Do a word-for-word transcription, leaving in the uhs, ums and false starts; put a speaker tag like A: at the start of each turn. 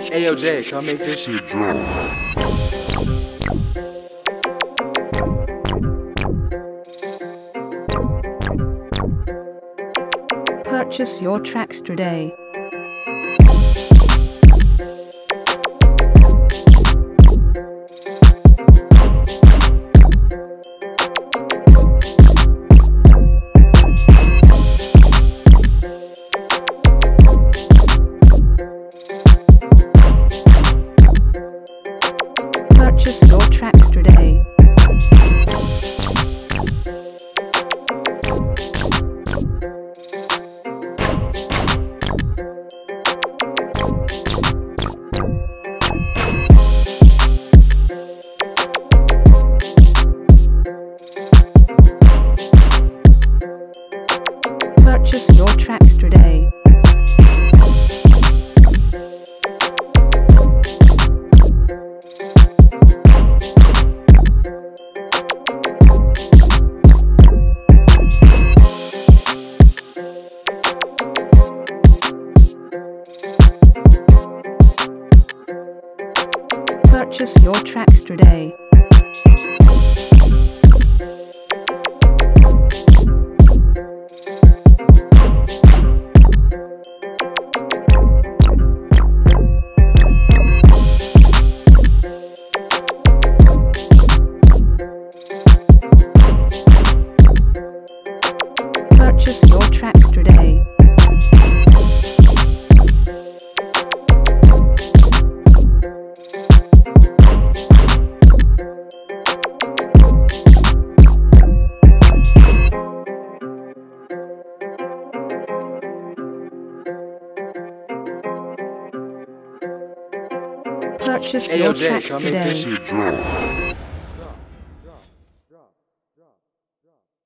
A: Ayo Jay, come make this shit drop.
B: Purchase your tracks today. Purchase your tracks today. Purchase your tracks today. Purchase your tracks today. Purchase your tracks today. Purchase
A: Ayo
B: your
A: Jay,
B: tracks
A: come make this
B: today.
A: shit drop.